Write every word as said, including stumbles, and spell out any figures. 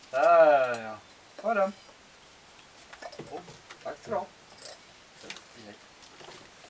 Där ja. Ta den. Oh, Tack så. Hej.